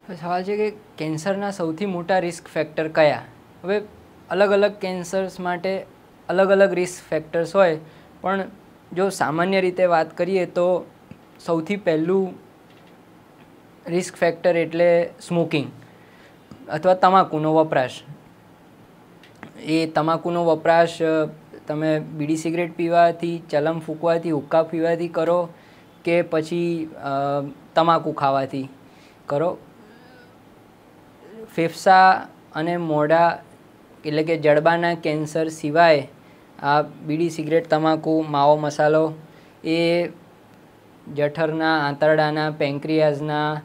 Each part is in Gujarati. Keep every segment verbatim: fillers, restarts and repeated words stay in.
સવાલ છે કે કેન્સરના સૌથી મોટા રિસ્ક ફેક્ટર કયા? હવે અલગ અલગ કેન્સર્સ માટે અલગ અલગ રિસ્ક ફેક્ટર્સ હોય, પણ જો સામાન્ય રીતે વાત કરીએ તો સૌથી પહેલું રિસ્ક ફેક્ટર એટલે સ્મોકિંગ અથવા તમાકુનો વપરાશ. એ તમાકુનો વપરાશ તમે બીડી સિગરેટ પીવાથી, ચલમ ફૂંકવાથી, હુક્કા પીવાથી કરો કે પછી તમાકુ ખાવાથી કરો, ફેફસા અને મોઢા એટલે કે જડબાના કેન્સર સિવાય આ બીડી સિગરેટ, તમાકુ, માવો મસાલો એ જઠરના, આંતરડાના, પેન્ક્રિયાઝના,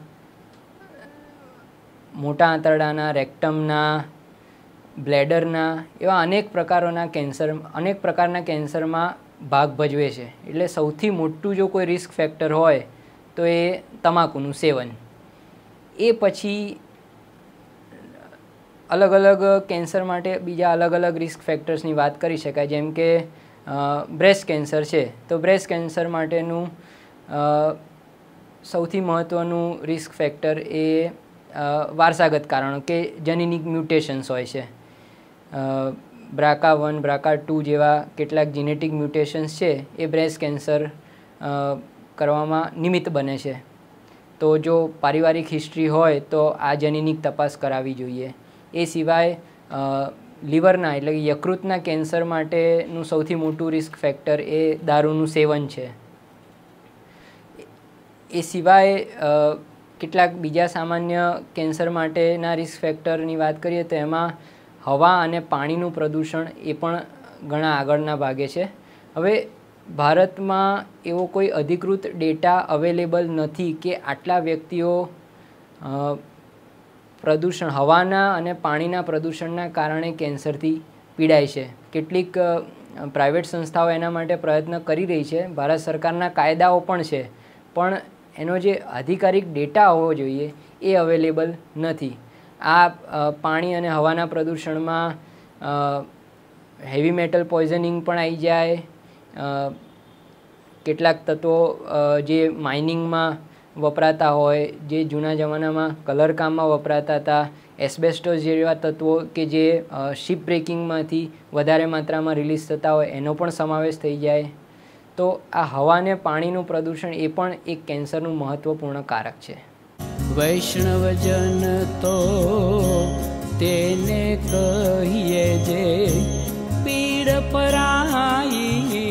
મોટા આંતરડાના, રેક્ટમના, બ્લેડરના એવા અનેક પ્રકારોના કેન્સર અનેક પ્રકારના કેન્સરમાં ભાગ ભજવે છે. એટલે સૌથી મોટું જો કોઈ રિસ્ક ફેક્ટર હોય તો એ તમાકુનું સેવન. એ પછી અલગ અલગ કેન્સર માટે બીજા અલગ અલગ રિસ્ક ફેક્ટર્સની વાત કરી શકાય. જેમ કે બ્રેસ્ટ કેન્સર છે તો બ્રેસ્ટ કેન્સર માટેનું સૌથી મહત્ત્વનું રિસ્ક ફેક્ટર એ વારસાગત કારણો કે જેનેટિક મ્યુટેશન્સ હોય છે. બ્રાકા વન, બ્રાકા ટુ જેવા કેટલાક જેનેટિક મ્યુટેશન્સ છે એ બ્રેસ્ટ કેન્સર કરવામાં નિમિત્ત બને છે. તો જો પારિવારિક હિસ્ટ્રી હોય તો આ જેનેટિક તપાસ કરાવવી જોઈએ. એ સિવાય લીવરના એટલે કે યકૃતના કેન્સર માટેનું સૌથી મોટું રિસ્ક ફેક્ટર એ દારૂનું સેવન છે. એ સિવાય કેટલાક બીજા સામાન્ય કેન્સર માટેના રિસ્ક ફેક્ટરની વાત કરીએ તો એમાં હવા અને પાણીનું પ્રદૂષણ એ પણ ઘણા આગળના ભાગે છે. હવે ભારતમાં એવો કોઈ અધિકૃત ડેટા અવેલેબલ નથી કે આટલા વ્યક્તિઓ પ્રદૂષણ હવાના અને પાણીના પ્રદૂષણના કારણે કેન્સરથી પીડાય છે. કેટલીક પ્રાઇવેટ સંસ્થાઓ એના માટે પ્રયત્ન કરી રહી છે. ભારત સરકારના કાયદાઓ પણ છે, પણ એનો જે આધિકારિક ડેટા હોવો જોઈએ એ અવેલેબલ નથી. આ પાણી અને હવાના પ્રદૂષણમાં હેવી મેટલ પોઈઝનિંગ પણ આવી જાય. કેટલાક તત્વો જે માઇનિંગમાં વપરાતા હોય, જે જૂના જમાનામાં કલરકામમાં વપરાતા હતા, એસ્બેસ્ટોસ જેવા તત્વો કે જે શિપ બ્રેકિંગમાંથી વધારે માત્રામાં રિલીઝ થતા હોય એનો પણ સમાવેશ થઈ જાય. તો આ હવા અને પાણીનું પ્રદૂષણ એ પણ એક કેન્સરનું મહત્ત્વપૂર્ણ કારક છે. વૈષ્ણવજન તો તેને કહીએ જે પીડ પરાઈ.